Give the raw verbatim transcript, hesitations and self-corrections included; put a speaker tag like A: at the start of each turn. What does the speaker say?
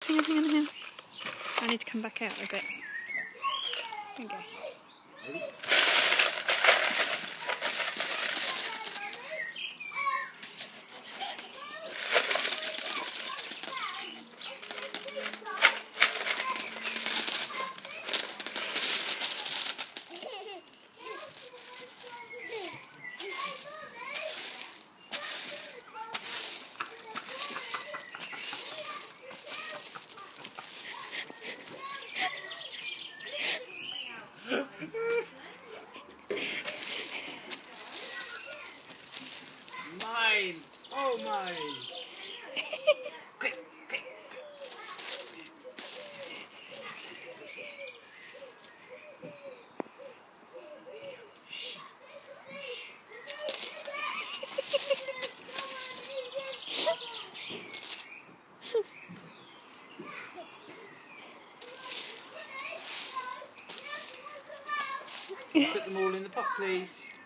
A: hang on, hang on, hang on. I need to come back out a bit. There we go.
B: Ready? Mine! Oh, mine! Quick, quick! Put them all in the pot, please.